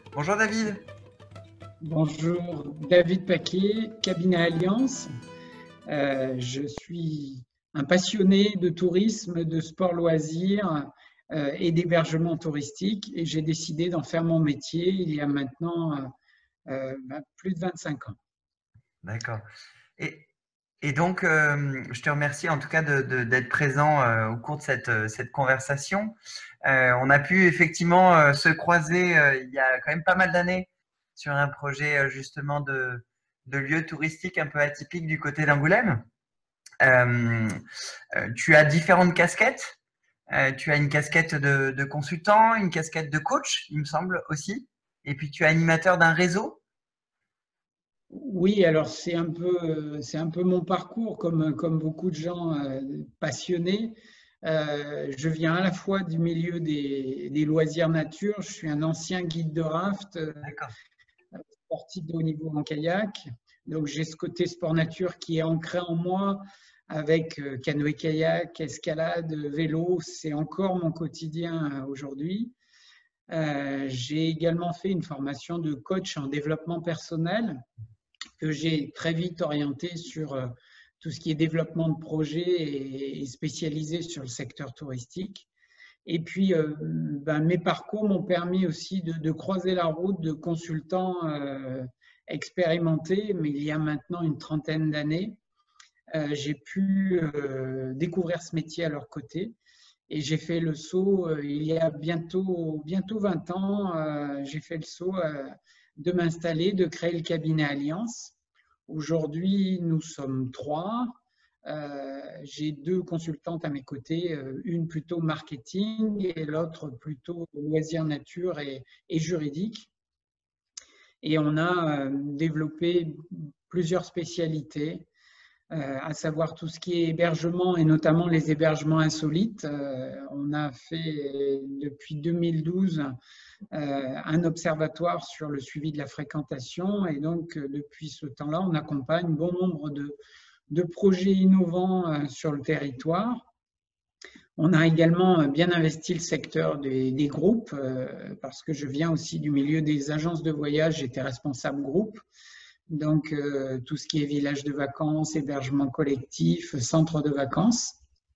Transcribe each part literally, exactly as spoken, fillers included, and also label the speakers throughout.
Speaker 1: Bonjour David.
Speaker 2: Bonjour, David Paquet, Cabinet Alliance. Euh, je suis un passionné de tourisme, de sport loisirs euh, et d'hébergement touristique et j'ai décidé d'en faire mon métier il y a maintenant euh, euh, bah, plus de vingt-cinq ans.
Speaker 1: D'accord. Et, et donc, euh, je te remercie en tout cas de, de- d'être présent euh, au cours de cette, euh, cette conversation. Euh, on a pu effectivement euh, se croiser euh, il y a quand même pas mal d'années sur un projet euh, justement de, de lieu touristique un peu atypique du côté d'Angoulême. Euh, euh, Tu as différentes casquettes. Euh, tu as une casquette de, de consultant, une casquette de coach, il me semble aussi. Et puis tu es animateur d'un réseau.
Speaker 2: Oui, alors c'est un peu, c'est un peu mon parcours, comme, comme beaucoup de gens euh, passionnés. Euh, je viens à la fois du milieu des, des loisirs nature, je suis un ancien guide de raft, euh,
Speaker 1: D'accord.
Speaker 2: sportif de haut niveau en kayak. Donc j'ai ce côté sport nature qui est ancré en moi avec euh, canoë-kayak, escalade, vélo. C'est encore mon quotidien euh, aujourd'hui. Euh, j'ai également fait une formation de coach en développement personnel que j'ai très vite orienté sur euh, tout ce qui est développement de projet et, et spécialisé sur le secteur touristique. Et puis, euh, ben, mes parcours m'ont permis aussi de, de, croiser la route de consultants euh, expérimentés, mais il y a maintenant une trentaine d'années. Euh, j'ai pu euh, découvrir ce métier à leur côté et j'ai fait le saut euh, il y a bientôt, bientôt vingt ans. Euh, j'ai fait le saut euh, de m'installer, de créer le cabinet Alliance. Aujourd'hui, nous sommes trois. Euh, j'ai deux consultantes à mes côtés, euh, une plutôt marketing et l'autre plutôt loisirs nature et, et juridique. Et on a euh, développé plusieurs spécialités, euh, à savoir tout ce qui est hébergement et notamment les hébergements insolites. Euh, on a fait depuis deux mille douze euh, un observatoire sur le suivi de la fréquentation et donc euh, depuis ce temps-là, on accompagne bon nombre de, de projets innovants euh, sur le territoire. On a également bien investi le secteur des, des groupes euh, parce que je viens aussi du milieu des agences de voyage, j'étais responsable groupe. Donc, euh, tout ce qui est village de vacances, hébergement collectif, centre de vacances.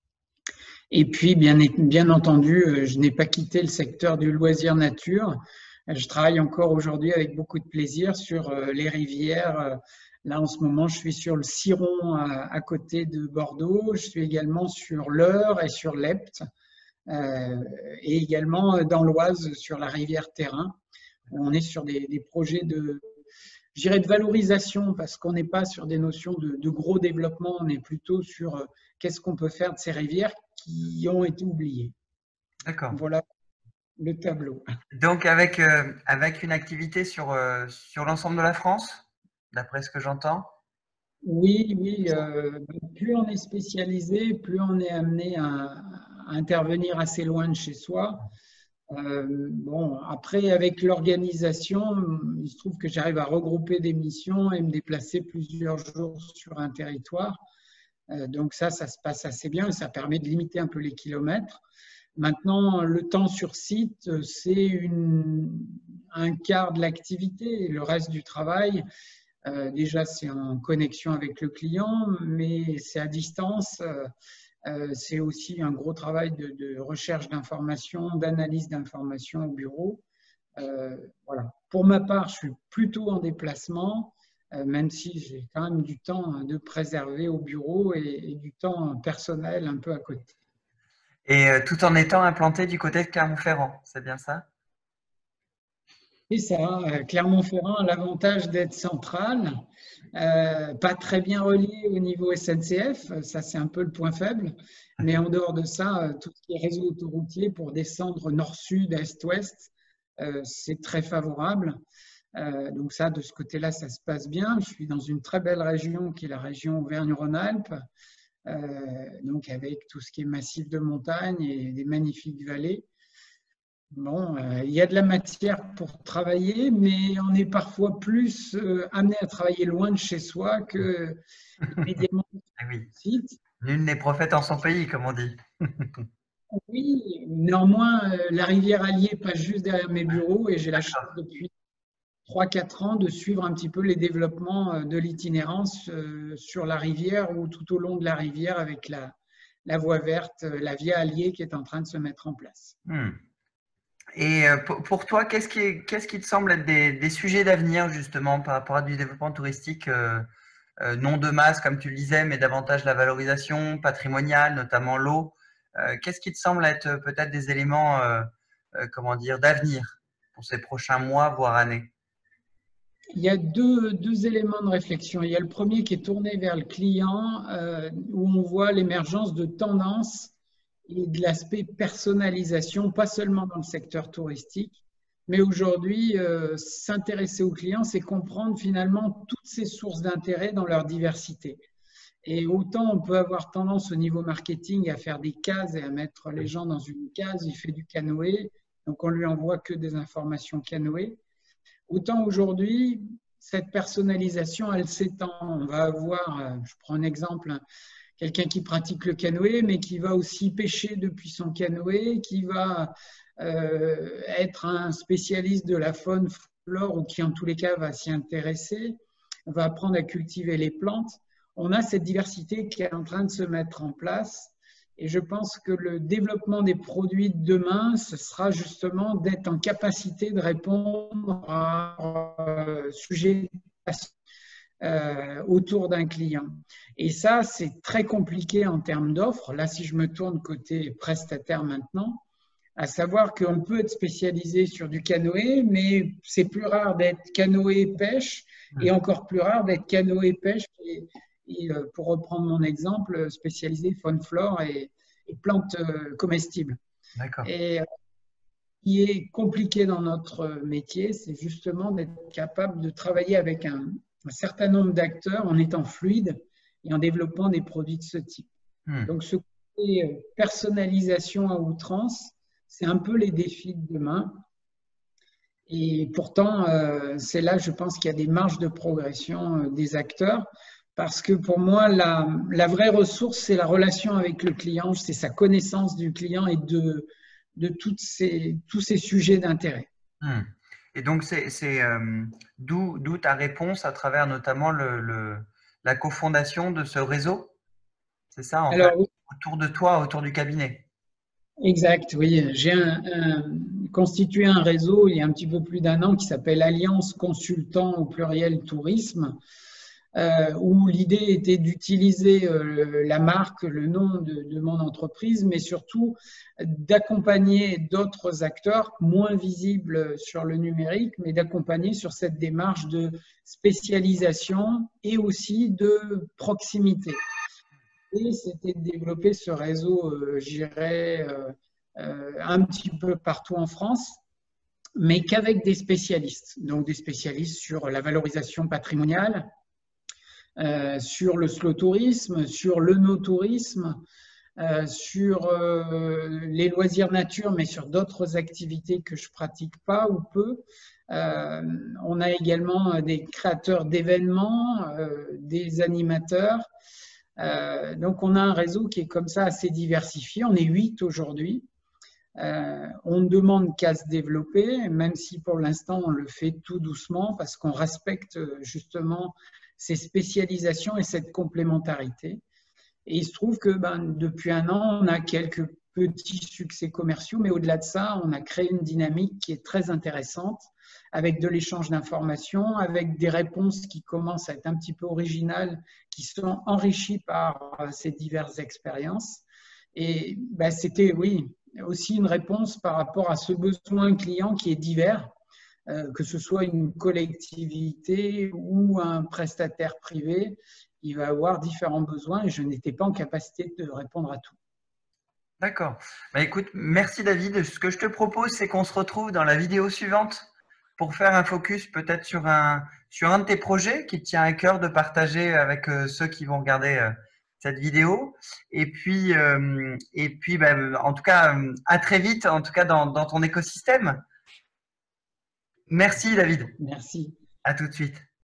Speaker 2: Et puis, bien, bien entendu, euh, je n'ai pas quitté le secteur du loisir nature. Je travaille encore aujourd'hui avec beaucoup de plaisir sur euh, les rivières. Euh, Là, en ce moment, je suis sur le Ciron à, à côté de Bordeaux. Je suis également sur l'Eure et sur l'Epte. Euh, et également dans l'Oise sur la rivière Terrain. On est sur des, des projets de, je dirais de valorisation parce qu'on n'est pas sur des notions de, de, gros développement, on est plutôt sur euh, qu'est-ce qu'on peut faire de ces rivières qui ont été oubliées.
Speaker 1: D'accord.
Speaker 2: Voilà le tableau.
Speaker 1: Donc avec, euh, avec une activité sur, euh, sur l'ensemble de la France, d'après ce que j'entends.
Speaker 2: Oui, oui, euh, plus on est spécialisé, plus on est amené à, à intervenir assez loin de chez soi. Euh, bon, après, avec l'organisation, il se trouve que j'arrive à regrouper des missions et me déplacer plusieurs jours sur un territoire. Euh, donc ça, ça se passe assez bien et ça permet de limiter un peu les kilomètres. Maintenant, le temps sur site, c'est une, un quart de l'activité. Le reste du travail, euh, déjà, c'est en connexion avec le client, mais c'est à distance. Euh, euh, c'est aussi un gros travail de, de recherche d'informations, d'analyse d'informations au bureau. Euh, voilà. Pour ma part, je suis plutôt en déplacement, euh, même si j'ai quand même du temps de préserver au bureau et, et du temps personnel un peu à côté.
Speaker 1: Et euh, tout en étant implanté du côté de Clermont-Ferrand, c'est bien ça?
Speaker 2: Et ça, euh, Clermont-Ferrand a l'avantage d'être central, euh, pas très bien relié au niveau S N C F, ça c'est un peu le point faible, mais en dehors de ça, euh, tout ce qui est réseau autoroutier pour descendre nord-sud, est-ouest, euh, c'est très favorable. Euh, donc ça, de ce côté-là, ça se passe bien. Je suis dans une très belle région qui est la région Auvergne-Rhône-Alpes, euh, donc avec tout ce qui est massif de montagne et des magnifiques vallées. Bon, euh, il y a de la matière pour travailler, mais on est parfois plus euh, amené à travailler loin de chez soi que immédiatement sur
Speaker 1: Eh oui,
Speaker 2: le site.
Speaker 1: nul n'est prophète en son pays, comme on dit.
Speaker 2: Oui, néanmoins, euh, la rivière Allier passe juste derrière mes bureaux et j'ai la chance
Speaker 1: D'accord.
Speaker 2: depuis trois quatre ans de suivre un petit peu les développements de l'itinérance sur la rivière ou tout au long de la rivière avec la, la voie verte, la Via Allier qui est en train de se mettre en place.
Speaker 1: Hmm. Et pour toi, qu'est-ce qui, qu'est-ce qui te semble être des, des sujets d'avenir justement par rapport à du développement touristique euh, euh, non de masse, comme tu le disais, mais davantage la valorisation patrimoniale, notamment l'eau. Euh, qu'est-ce qui te semble être peut-être des éléments, euh, euh, comment dire, d'avenir pour ces prochains mois, voire années?
Speaker 2: Il y a deux, deux, éléments de réflexion. Il y a le premier qui est tourné vers le client, euh, où on voit l'émergence de tendances et de l'aspect personnalisation, pas seulement dans le secteur touristique, mais aujourd'hui, euh, s'intéresser aux clients, c'est comprendre finalement toutes ces sources d'intérêt dans leur diversité. Et autant on peut avoir tendance au niveau marketing à faire des cases et à mettre les gens dans une case, il fait du canoë, donc on lui envoie que des informations canoë. Autant aujourd'hui, cette personnalisation, elle s'étend. On va avoir, je prends un exemple, quelqu'un qui pratique le canoë, mais qui va aussi pêcher depuis son canoë, qui va euh, être un spécialiste de la faune, flore, ou qui en tous les cas va s'y intéresser, va apprendre à cultiver les plantes. On a cette diversité qui est en train de se mettre en place. Et je pense que le développement des produits de demain, ce sera justement d'être en capacité de répondre à un sujet euh, autour d'un client. Et ça, c'est très compliqué en termes d'offres. Là, si je me tourne côté prestataire maintenant, à savoir qu'on peut être spécialisé sur du canoë, mais c'est plus rare d'être canoë-pêche et encore plus rare d'être canoë-pêche et, et, pour reprendre mon exemple, spécialisé faune-flore et, et plantes comestibles.
Speaker 1: D'accord.
Speaker 2: Et ce qui est compliqué dans notre métier, c'est justement d'être capable de travailler avec un, un certain nombre d'acteurs en étant fluide et en développant des produits de ce type. Hmm. Donc, ce côté personnalisation à outrance, c'est un peu les défis de demain. Et pourtant, euh, c'est là, je pense qu'il y a des marges de progression euh, des acteurs. Parce que pour moi, la, la vraie ressource, c'est la relation avec le client, c'est sa connaissance du client et de, de toutes ces, tous ces sujets d'intérêt.
Speaker 1: Hmm. Et donc, c'est euh, d'où d'où ta réponse à travers notamment le, le, la cofondation de ce réseau? C'est ça, en
Speaker 2: Alors,
Speaker 1: fait, autour de toi, autour du cabinet?
Speaker 2: Exact, oui. J'ai un, un, constitué un réseau il y a un petit peu plus d'un an qui s'appelle Alliance Consultant au pluriel Tourisme, euh, où l'idée était d'utiliser euh, la marque, le nom de, de mon entreprise, mais surtout d'accompagner d'autres acteurs moins visibles sur le numérique, mais d'accompagner sur cette démarche de spécialisation et aussi de proximité. Et c'était de développer ce réseau, euh, j'irais, euh, euh, un petit peu partout en France, mais qu'avec des spécialistes. Donc des spécialistes sur la valorisation patrimoniale, euh, sur le slow tourisme, sur le no-tourisme, euh, sur euh, les loisirs nature, mais sur d'autres activités que je pratique pas ou peu. Euh, on a également des créateurs d'événements, euh, des animateurs. Euh, donc, on a un réseau qui est comme ça assez diversifié. On est huit aujourd'hui. Euh, on ne demande qu'à se développer, même si pour l'instant, on le fait tout doucement parce qu'on respecte justement ces spécialisations et cette complémentarité. Et il se trouve que ben, depuis un an, on a quelques petits succès commerciaux, mais au-delà de ça, on a créé une dynamique qui est très intéressante avec de l'échange d'informations, avec des réponses qui commencent à être un petit peu originales, qui sont enrichies par ces diverses expériences. Et ben, c'était, oui, aussi une réponse par rapport à ce besoin client qui est divers, euh, que ce soit une collectivité ou un prestataire privé, il va avoir différents besoins et je n'étais pas en capacité de répondre à tout.
Speaker 1: D'accord. Bah, écoute, merci David. Ce que je te propose, c'est qu'on se retrouve dans la vidéo suivante pour faire un focus peut-être sur un, sur un de tes projets qui te tient à cœur de partager avec euh, ceux qui vont regarder euh, cette vidéo. Et puis, euh, et puis bah, en tout cas, à très vite, en tout cas dans, dans ton écosystème. Merci David.
Speaker 2: Merci.
Speaker 1: À tout de suite.